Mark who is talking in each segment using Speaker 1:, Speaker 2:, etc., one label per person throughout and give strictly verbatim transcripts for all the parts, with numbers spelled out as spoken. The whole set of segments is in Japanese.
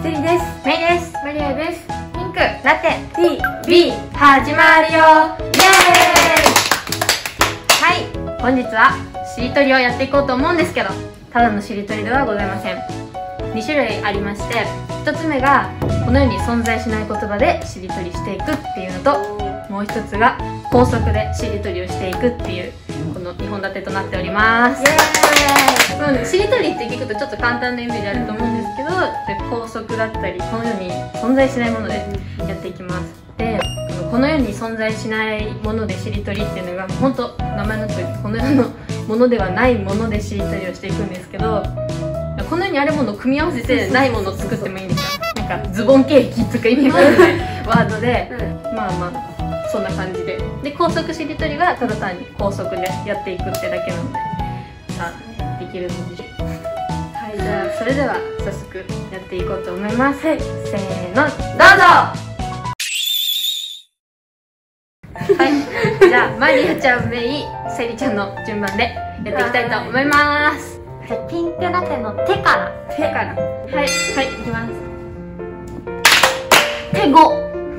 Speaker 1: セリです。
Speaker 2: メイです。
Speaker 1: マリアです。
Speaker 2: ピンク、ラテ、
Speaker 1: ティー、ビー、始まるよ。イエーイ。
Speaker 2: はい、本日はしりとりをやっていこうと思うんですけど、ただのしりとりではございません。に種類ありまして、ひとつめがこの世に存在しない言葉でしりとりしていくっていうのと、もうひとつが高速でしりとりをしていくっていうこのにほん立てとなっております。イエーイ。うん、しりとりって聞くとちょっと簡単なイメージあると思うんですけど、高速だったりこの世に存在しないものでやっていきます。で、この世に存在しないものでしりとりっていうのが本当名前のとおりこの世のものではないものでしりとりをしていくんですけど、この世にあるものを組み合わせてないものを作ってもいいんですよ。なんかズボンケーキとか意味があるワードで、まあまあそんな感じで、で高速しりとりはただ単に高速でやっていくってだけなので、さあできるのでしょう。はい、じゃあそれでは早速やっていこうと思います。はい、せーの、どうぞ。はい、じゃあマリアちゃん、メイ、セリちゃんの順番でやっていきたいと思います。
Speaker 3: じゃあピンクラテの手から
Speaker 2: 手から、はいはい、いきます。手ご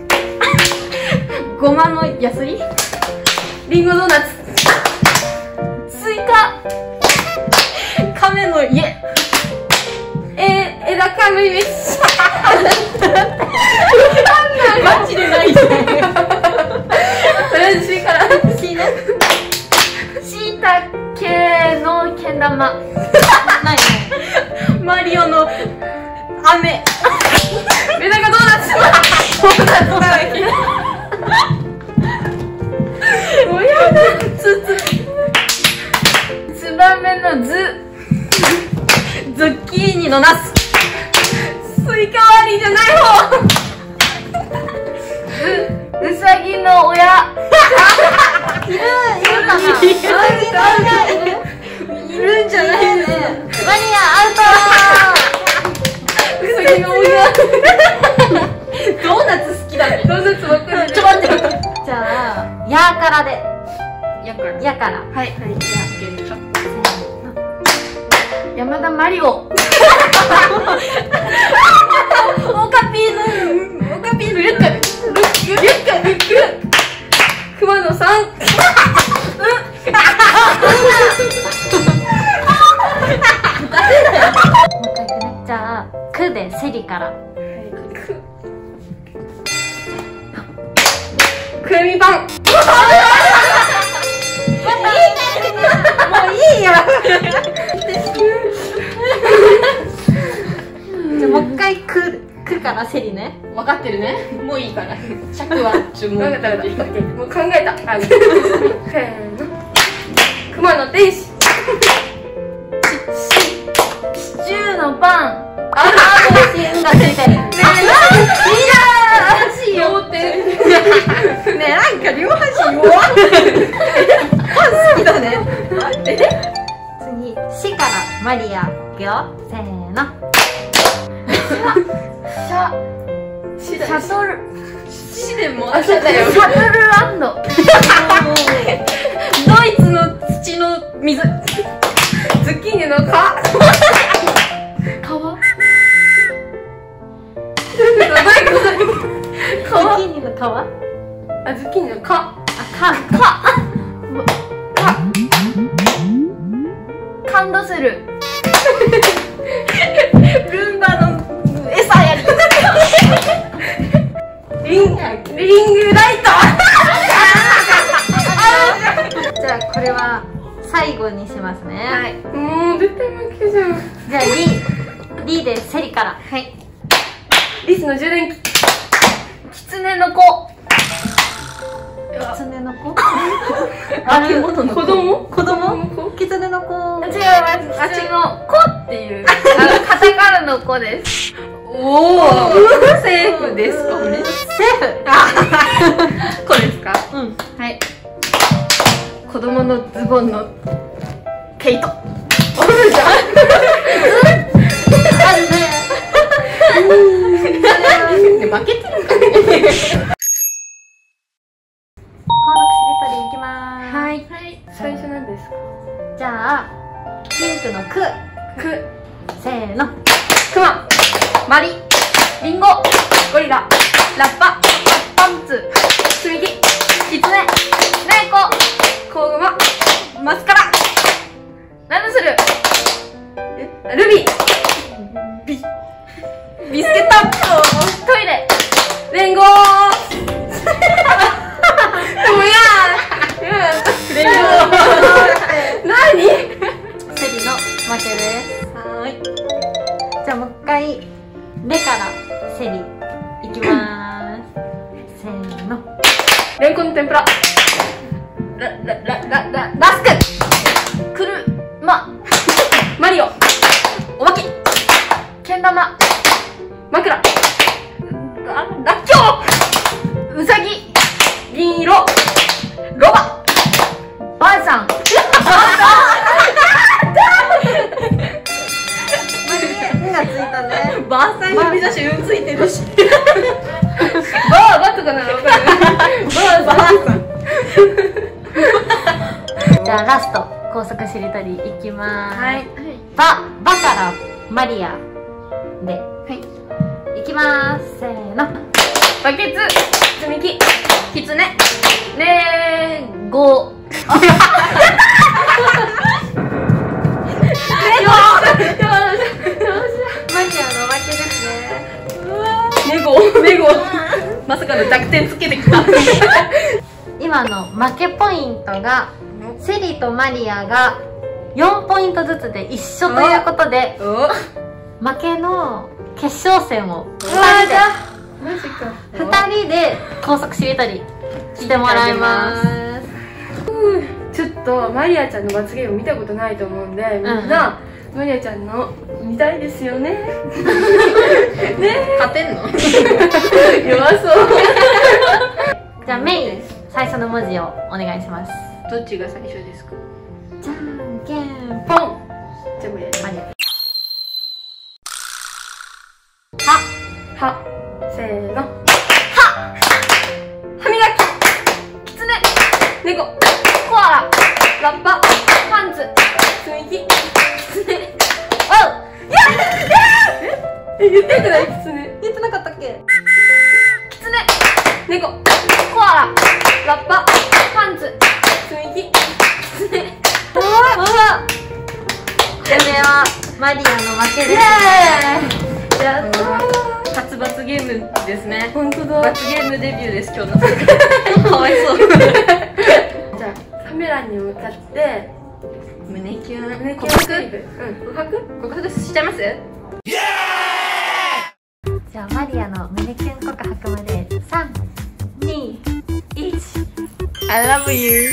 Speaker 2: ごまのやすり、リンゴドーナツ、スイカ、亀の家、えー、枝かぶり飯。マジでないじゃん。とりあえず C から C ね。しいたけのけん玉。ないね。マリオの飴。メダカドーナツ。ドーナツだらけ。もうやだ。つつ。ツバメのズ。ズッキーニのナス。スイカ割りじゃない方。う、うさぎの親。
Speaker 3: いるいるかな。うさぎの親いる。
Speaker 2: いるんじゃないね。
Speaker 3: マリアアウト。
Speaker 2: うさぎの親。ドーナツ好きだね。ドーナツばっかり。ちょっと待って。
Speaker 3: じゃあヤーからで。
Speaker 2: やから。
Speaker 3: ヤから。
Speaker 2: はいはい。じゃあいけるでしょ。山田マリオ。オカピーのオカピーのリュックリュックリュックリュック熊野さん。
Speaker 3: じゃあくでセリから。
Speaker 2: くるみパン。
Speaker 3: もういいよ。じゃあもう一回くくからセリね。
Speaker 2: 分かってるね。もういいから。尺は注文。分かった分かった。もう考えた。せーの。熊野天使。シチューのパン。
Speaker 3: ああ、もうしんがついてる。ねえ、
Speaker 2: いいよ。両手。
Speaker 3: ねえ、なんか両端弱い。パン好きだね。次、しからマリア。いくよ。せーの。
Speaker 2: シャ。シャトル。シでもあったよ。シャトルランド。ドイツの土の水。ズッキーニの皮。皮。ズッキーニの皮。あ、ズッキーニの皮。あ、か、か。か。感動する。ルンバの餌やり。リン、リングライト。
Speaker 3: じゃあこれは最後にしますね。
Speaker 2: はい。もう絶対負けじゃん。
Speaker 3: じゃあリ、リでセリから。
Speaker 2: はい。リスの充電器。キツネの子。
Speaker 3: キツネの子。
Speaker 2: あれ、子供？
Speaker 3: 子供？キツネの子。
Speaker 2: 違います。あっちの子っていう、あのカタカナの子です。おお、セーフですかこれ？セーフ。これですか？うん。はい。子供のズボンの毛糸。おるじゃん。あるね。負けてるからね。
Speaker 3: 高速しりとりいきまーす。
Speaker 2: はい。最初なんですか？
Speaker 3: じゃあピンクのく。
Speaker 2: く。
Speaker 3: せーの。
Speaker 2: くま。まり。 リンゴ、ゴリラ、ラッパ、パンツ、積み木、キツネ、猫、子グマ、マスカラ、ランドセル、えルビー、ビ、ビスケット、トイレ、レンゴーもうやレンゴー何
Speaker 3: セリの負けです。はーい。じゃあもう一回レからセリいきまーす。せーの。
Speaker 2: レンコンの天ぷら、ララララララスク、くるま、マリオ、おまけ、けん玉、枕、ららっきょう、うさぎ、銀色、ロバ、ばあさん、
Speaker 3: うんがついたね。
Speaker 2: ばあさん指差しうんついてるしばあばとかならわかるばあさん。
Speaker 3: じゃあラスト高速しりとりいきまーす。
Speaker 2: はい。
Speaker 3: ババからマリアで、
Speaker 2: はい
Speaker 3: いきまーす。せーの。
Speaker 2: バケツ、積み木、キツネ、レゴ。あ、やった
Speaker 3: マリアの負けですね。
Speaker 2: ネゴ、ネゴ。まさかの弱点つけてきた。
Speaker 3: 今の負けポイントがセリとマリアがよんポイントずつで一緒ということで、
Speaker 2: お、
Speaker 3: 負けの決勝戦をふたりで
Speaker 2: マジか。
Speaker 3: ふたりで高速しりとりしてもらいます。
Speaker 2: ちょっとマリアちゃんの罰ゲーム見たことないと思うんで、みんな、うん、マリアちゃんの見たいですよね。ね、
Speaker 3: 勝てんの？
Speaker 2: 弱そう。
Speaker 3: じゃあメイン最初の文字をお願いします。
Speaker 2: どっちが最初ですか？
Speaker 3: じゃんけん
Speaker 2: ポン。じゃあもうやる。
Speaker 3: マリア。
Speaker 2: は、は、せーの。は、歯磨き、キツネ、猫、コアラ、ラッパ、パンツ、積み木、キツネ。おう、やったー！え、言ってくないキツネ。
Speaker 3: 言ってなかったっけ？
Speaker 2: キツネ、猫、コアラ、ラッパ、パンツ、積み木、キツネ。
Speaker 3: ああ。これはマリアの負けですね。
Speaker 2: やったー。初罰ゲームですね。本当だ。罰ゲームデビューです今日の。かわいそう。じゃあカメラに向かって胸キュン、胸キュン告白、うん、告白告白しちゃいます？
Speaker 3: じゃあマリアの胸キュン告白までさん、に、いち。
Speaker 2: I love you。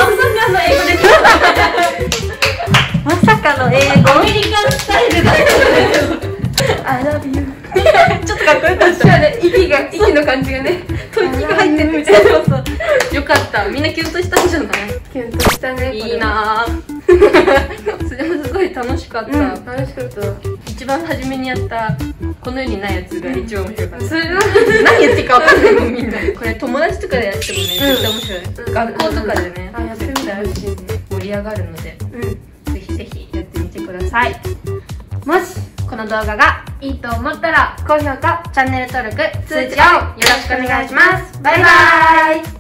Speaker 3: まさかの英語。
Speaker 2: アメリカンスタイルだった。I love you。
Speaker 3: ちょっとかっこよかった。
Speaker 2: ね、息が、息の感じがね、吐息が入ってる。そうそうそう。よかった。みんなキュンとしたんじゃない？キュンとしたね。いいなぁ。それもすごい楽しかった。楽しかった。一番初めにやったこの世にないやつが一番面白かった。それは何言ってるかわかんないもんみんな。これ友達とかでやってもね、絶対面白い。学校とかでね、絶対盛り上がるので、ぜひぜひやってみてください。もしこの動画がいいと思ったら高評価、チャンネル登録、通知オンよろしくお願いします。バイバーイ。